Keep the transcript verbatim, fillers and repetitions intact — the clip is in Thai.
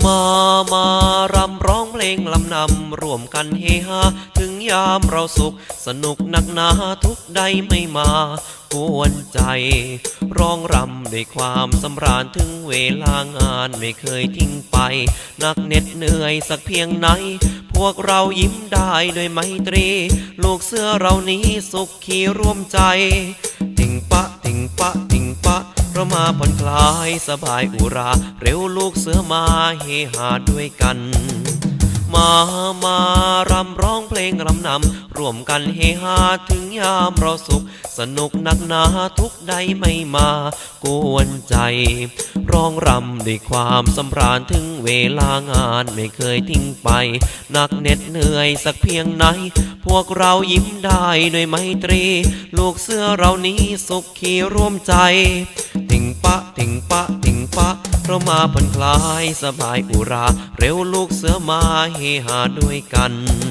มามารำร้องเพลงลำนำร่วมกันเฮฮาถึงยามเราสุขสนุกหนักหนาทุกใดไม่มากวนใจร้องรำด้วยความสำราญถึงเวลางานไม่เคยทิ้งไปหนักเหน็ดเหนื่อยสักเพียงไหนพวกเรายิ้มได้ด้วยไมตรีลูกเสือเรานี้สุขขีร่วมใจติงปะติงปะติงปะเรามาผ่อนคลายสบายอุราเร็วลูกเสือมาเฮฮาด้วยกันมามารำร้องเพลงรำนำร่วมกันเฮฮาถึงยามเราสุขสนุกหนักหนาทุกใดไม่มากวนใจร้องรำด้วยความสำราญถึงเวลางานไม่เคยทิ้งไปหนักเหน็ดเหนื่อยสักเพียงไหนพวกเรายิ้มได้ด้วยไมตรีลูกเสือเรานี้สุขขีร่วมใจติงปะติงปะติงปะเรามาผ่อนคลายสบายอุราเร็วลูกเสือมาเฮฮาด้วยกัน